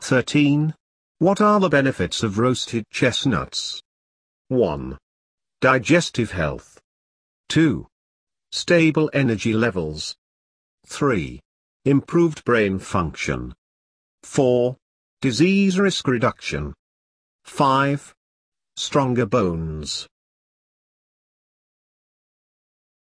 13. What are the benefits of roasted chestnuts? 1. Digestive health. 2. Stable energy levels. 3. Improved brain function. 4. Disease risk reduction. 5. Stronger bones.